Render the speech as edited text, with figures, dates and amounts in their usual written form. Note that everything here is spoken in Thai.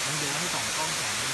น้องเบลให้ส่องกล้องแสง